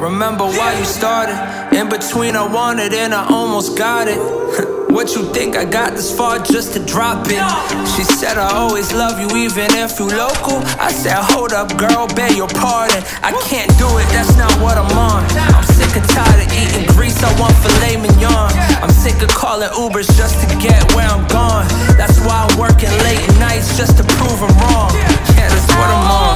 remember why you started. In between I wanted and I almost got it. What you think I got this far just to drop it? She said I always love you even if you local. I said hold up girl, beg your pardon. I can't do it, that's not what I'm on. I'm sick and tired of eating grease, I want filet mignon. I'm sick of calling Ubers just to get where I'm gone. That's why I'm working late nights just to prove I'm wrong. Yeah, that's what I'm on.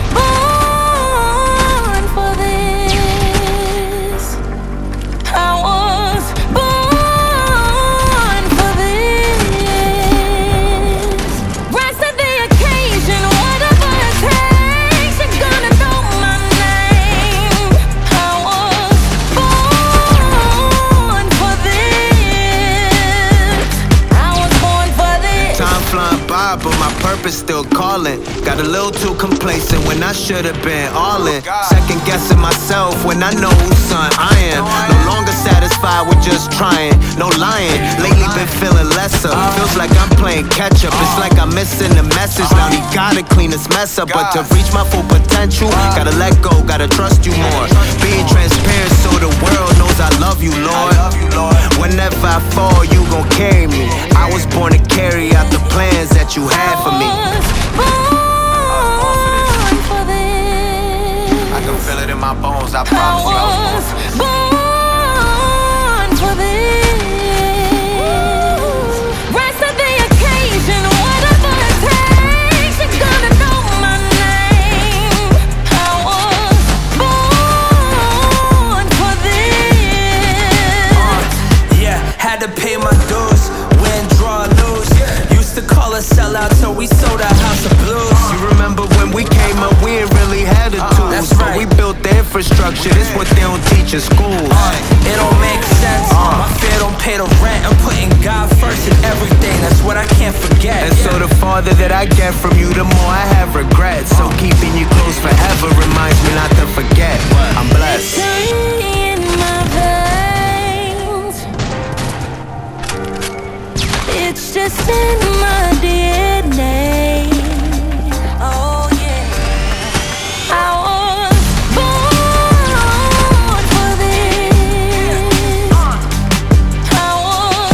But my purpose still calling. Got a little too complacent when I should've been all in. Second guessing myself when I know whose son I am. No longer satisfied with just trying, no lying. Lately been feeling lesser. Feels like I'm playing catch up. It's like I'm missing the message. Now he gotta clean this mess up. But to reach my full potential, gotta let go, gotta trust you more. Being transparent so the world knows I love you, Lord. Whenever I fall, you gon' carry me. I was born to carry out the plans that you had for me. I can feel it in my bones, I promise you I was born for this. Rise to the occasion, whatever it takes, you're gonna know my name. I was born for this. Yeah, had to pay my dues, win, draw, lose. Used to call us sellout till we sold our house of blues. You remember when we came up, we ain't really had the tools. That's right. But we built the infrastructure, this what they don't teach in schools. It don't make sense, my fear don't pay the rent. I'm putting God first in everything, that's what I can't forget. And so the farther that I get from you, the more I have regrets. So keeping you close forever reminds me not to forget. I'm blessed. In my veins, it's just in my DNA. Oh yeah, I was born for this. I was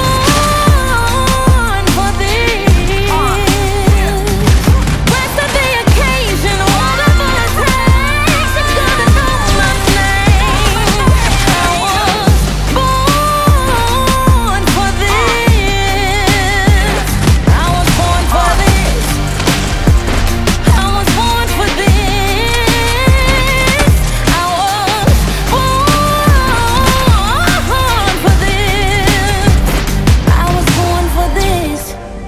born for this. Rise to the occasion, whatever it takes, you're gonna know my name. I was born for this. I was born for this. I was born for this. I was born for this. I was born for this.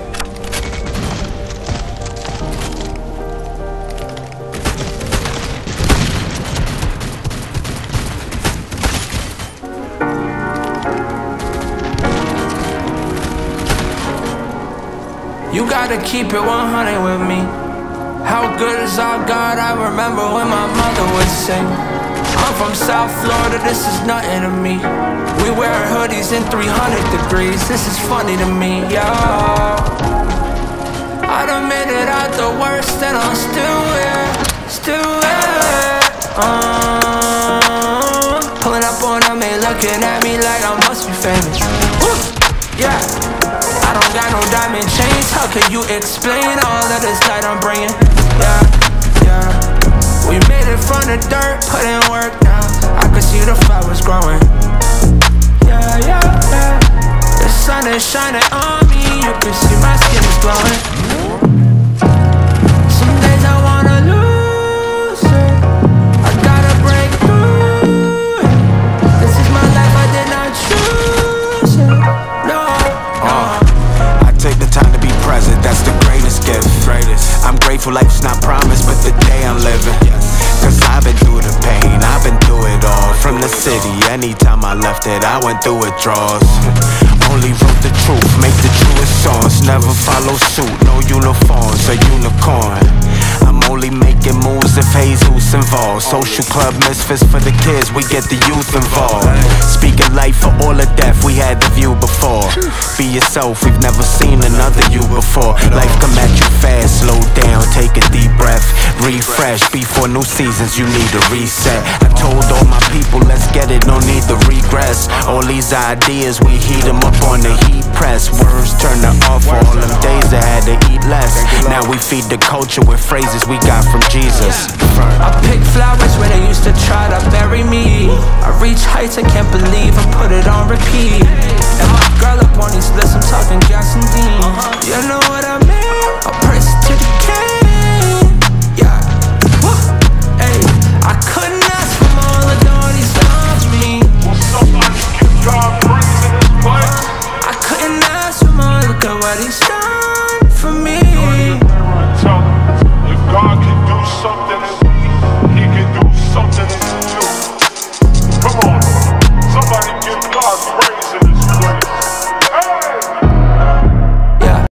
You gotta keep it 100 with me. How good is our God? I remember when my mother would sing. I'm from South Florida, this is nothing to me. We wear hoodies in 300 degrees, this is funny to me, y'all. I done made it out the worst and I'm still here, still here. Pulling up on them, they looking at me like I must be famous. Woo! Yeah, I don't got no diamond chains. How can you explain all of this light I'm bringing? Yeah, yeah. We made it from the dirt, put in work now. I could see the flowers growing. Yeah, yeah, yeah. The sun is shining on me. You can see my skin is glowing. Some days I wanna lose it. I gotta break through it. This is my life, I did not choose it. No, no. I take the time to be present, that's the greatest gift. I'm grateful life's not promised, but the day I'm living. Cause I've been through the pain, I've been through it all. From the city, anytime I left it, I went through withdrawals. Only wrote the truth, make the truest songs. Never follow suit, no uniforms, a unicorn. I'm only making moves if Jesus involved. Social club misfits for the kids, we get the youth involved. Speaking life for all of death, we had the view before. Be yourself, we've never seen another you before. Life come at you fast, slow down, take a deep breath. refresh. Before new seasons, you need a reset. I told all my people, let's get it, no need the regress. All these ideas, we heat them up on the heat press. Words turn to off for all them days I had to eat less. Now we feed the culture with phrases we got from Jesus. I pick flowers where they used to try to bury me. I reach heights I can't believe I put it on repeat. And my girl up on these lists, I'm talking gas and Dean. You know what I mean? I'll press to the king. Yeah, woo. Hey, I couldn't ask for more, look at all these loves me. I couldn't ask for more, look at what he's done.